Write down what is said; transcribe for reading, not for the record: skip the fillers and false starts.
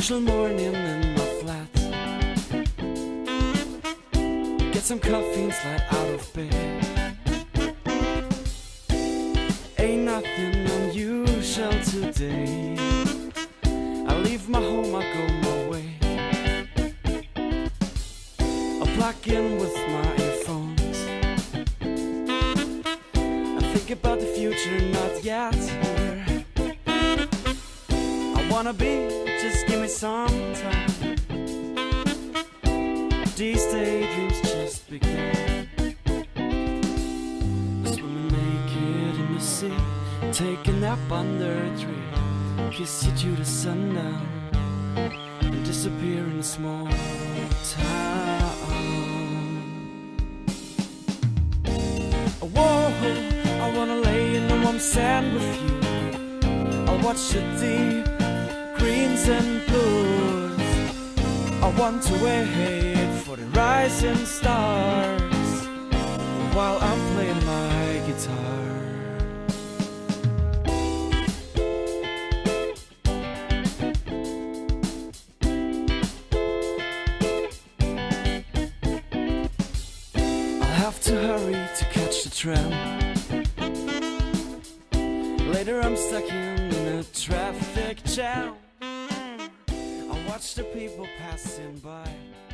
Usual morning in my flat. Get some coffee and slide out of bed. Ain't nothing unusual today. I leave my home, I go my way. I plug in with my earphones. I think about the future, not yet here. I wanna be, just give me some time. These daydreams just began. Swimming naked in the sea, take a nap under a tree, kiss you to the sundown, and disappear in a small town. Whoa, I wanna lay in the warm sand with you. I'll watch the deep greens and blues. I want to wait for the rising stars while I'm playing my guitar. Have to hurry to catch the tram. Later I'm stuck in a traffic jam. I watch the people passing by.